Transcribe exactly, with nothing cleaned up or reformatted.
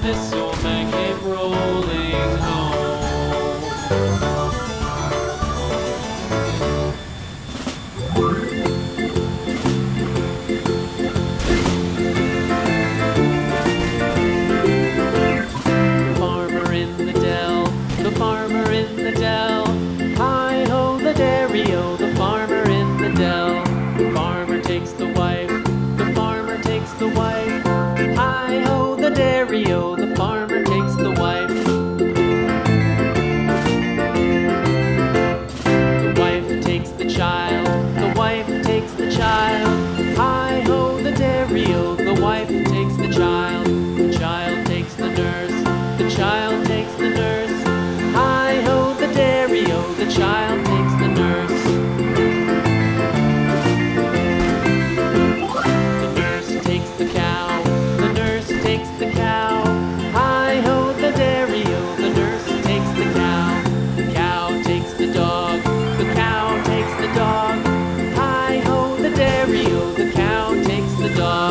This old man came rolling home. The farmer in the dell, the farmer in the dell. Hi-ho, the dairy-o, the farmer in the dell. The farmer takes the wife, the farmer takes the wife. Hi-ho, the dairy-o, the farmer takes the wife. The wife takes the child, the wife takes the child. Hi-ho, the dairy-o, the wife takes the child. The child takes the nurse, the child takes the nurse. Hi-ho, the dairy-o, the child takes the nurse. The nurse takes the cow, the nurse takes the cow. Hi-ho, the dairy-o, the nurse takes the cow. The cow takes the dog, the cow takes the dog. Hi-ho, the dairy-o, the cow takes the dog.